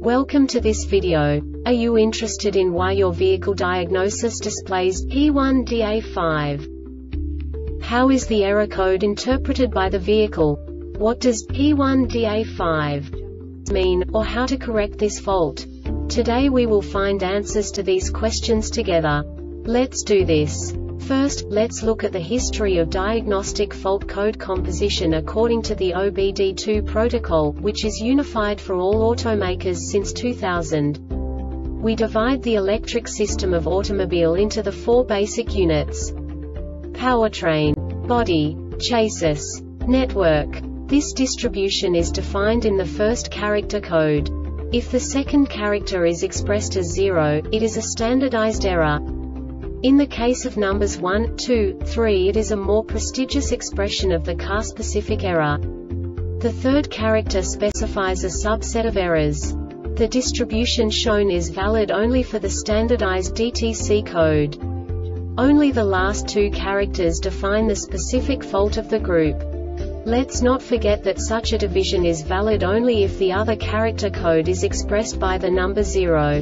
Welcome to this video. Are you interested in why your vehicle diagnosis displays P1DA5? How is the error code interpreted by the vehicle? What does P1DA5 mean, or how to correct this fault? Today we will find answers to these questions together. Let's do this. First, let's look at the history of diagnostic fault code composition according to the OBD2 protocol, which is unified for all automakers since 2000. We divide the electric system of automobile into the four basic units: powertrain, body, chassis, network. This distribution is defined in the first character code. If the second character is expressed as 0, it is a standardized error. In the case of numbers 1, 2, 3, it is a more prestigious expression of the car-specific error. The third character specifies a subset of errors. The distribution shown is valid only for the standardized DTC code. Only the last two characters define the specific fault of the group. Let's not forget that such a division is valid only if the other character code is expressed by the number 0.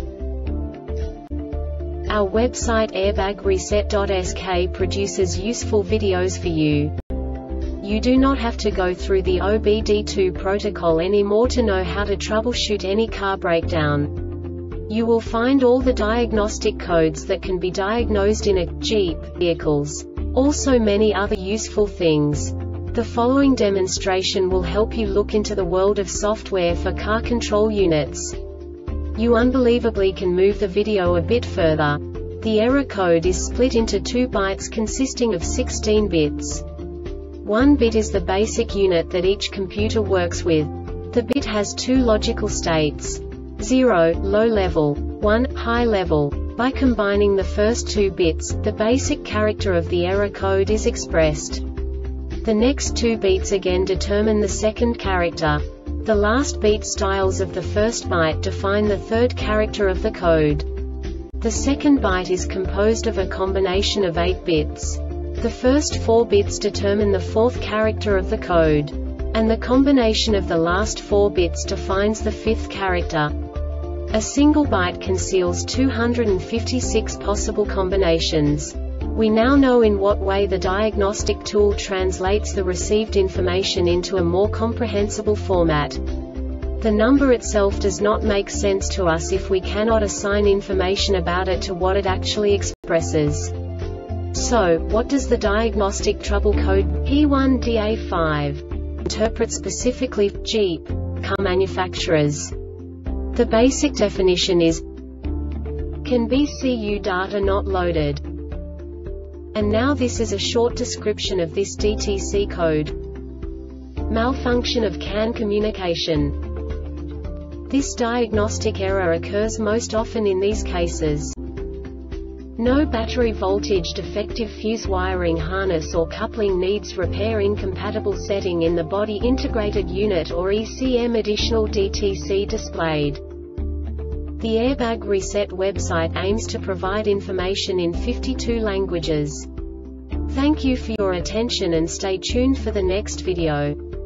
Our website airbagreset.sk produces useful videos for you. You do not have to go through the OBD2 protocol anymore to know how to troubleshoot any car breakdown. You will find all the diagnostic codes that can be diagnosed in a Jeep vehicles. Also many other useful things. The following demonstration will help you look into the world of software for car control units. You unbelievably can move the video a bit further. The error code is split into 2 bytes consisting of 16 bits. 1 bit is the basic unit that each computer works with. The bit has 2 logical states: 0, low level, 1, high level. By combining the first 2 bits, the basic character of the error code is expressed. The next 2 beats again determine the second character. The last beat styles of the first byte define the third character of the code. The second byte is composed of a combination of 8 bits. The first 4 bits determine the fourth character of the code. And the combination of the last 4 bits defines the fifth character. A single byte conceals 256 possible combinations. We now know in what way the diagnostic tool translates the received information into a more comprehensible format. The number itself does not make sense to us if we cannot assign information about it to what it actually expresses. So, what does the diagnostic trouble code P1DA5 interpret specifically for Jeep car manufacturers? The basic definition is: can BCU data not loaded? And now this is a short description of this DTC code. Malfunction of CAN communication. This diagnostic error occurs most often in these cases: no battery voltage, defective fuse wiring harness or coupling, needs repair, incompatible setting in the body integrated unit or ECM, additional DTC displayed. The Airbag Reset website aims to provide information in 52 languages. Thank you for your attention and stay tuned for the next video.